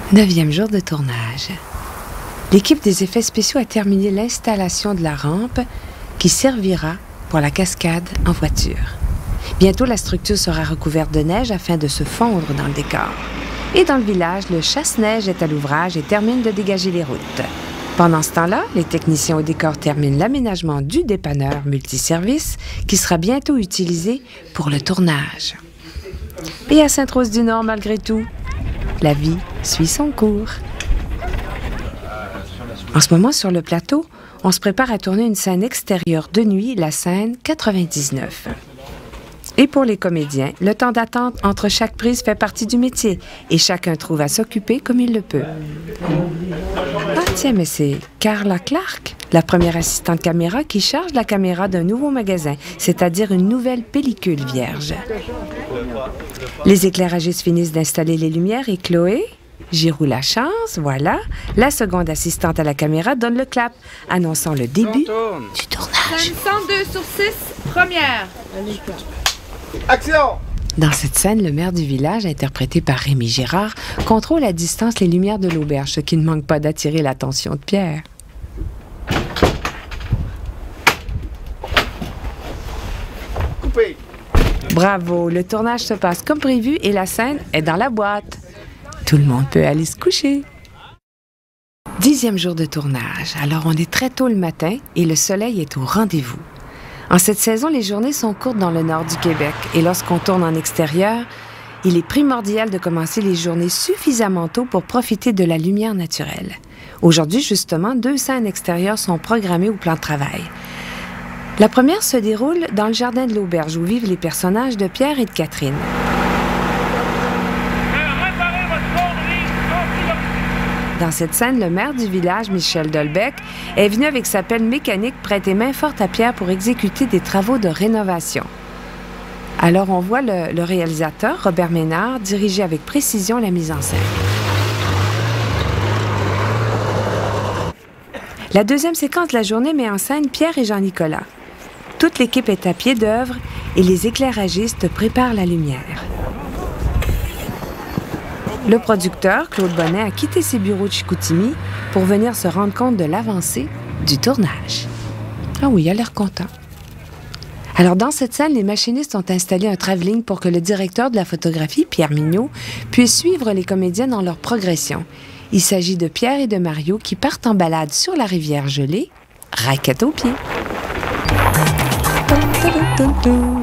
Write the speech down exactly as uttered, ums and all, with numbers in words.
Neuvième jour de tournage. L'équipe des effets spéciaux a terminé l'installation de la rampe qui servira pour la cascade en voiture. Bientôt, la structure sera recouverte de neige afin de se fondre dans le décor. Et dans le village, le chasse-neige est à l'ouvrage et termine de dégager les routes. Pendant ce temps-là, les techniciens au décor terminent l'aménagement du dépanneur multiservice qui sera bientôt utilisé pour le tournage. Et à Sainte-Rose-du-Nord, malgré tout, la vie suit son cours. En ce moment, sur le plateau, on se prépare à tourner une scène extérieure de nuit, la scène quatre-vingt-dix-neuf. Et pour les comédiens, le temps d'attente entre chaque prise fait partie du métier et chacun trouve à s'occuper comme il le peut. Ah tiens, mais c'est Carla Clark, la première assistante caméra qui charge la caméra d'un nouveau magasin, c'est-à-dire une nouvelle pellicule vierge. Les éclairagistes finissent d'installer les lumières et Chloé, j'y roule la chance, voilà, la seconde assistante à la caméra donne le clap, annonçant le début du tournage. cent deux sur six, première. Action! Dans cette scène, le maire du village, interprété par Rémi Girard, contrôle à distance les lumières de l'auberge, ce qui ne manque pas d'attirer l'attention de Pierre. Coupé! Bravo, le tournage se passe comme prévu et la scène est dans la boîte. Tout le monde peut aller se coucher. Dixième jour de tournage. Alors on est très tôt le matin et le soleil est au rendez-vous. En cette saison, les journées sont courtes dans le nord du Québec et lorsqu'on tourne en extérieur, il est primordial de commencer les journées suffisamment tôt pour profiter de la lumière naturelle. Aujourd'hui, justement, deux scènes extérieures sont programmées au plan de travail. La première se déroule dans le jardin de l'auberge où vivent les personnages de Pierre et de Catherine. Dans cette scène, le maire du village, Michel Dolbec, est venu avec sa pelle mécanique prêter main forte à Pierre pour exécuter des travaux de rénovation. Alors on voit le, le réalisateur, Robert Ménard, diriger avec précision la mise en scène. La deuxième séquence de la journée met en scène Pierre et Jean-Nicolas. Toute l'équipe est à pied d'œuvre et les éclairagistes préparent la lumière. Le producteur, Claude Bonnet, a quitté ses bureaux de Chicoutimi pour venir se rendre compte de l'avancée du tournage. Ah oui, il a l'air content. Alors, dans cette scène, les machinistes ont installé un travelling pour que le directeur de la photographie, Pierre Mignot, puisse suivre les comédiens dans leur progression. Il s'agit de Pierre et de Mario qui partent en balade sur la rivière gelée, raquette aux pieds.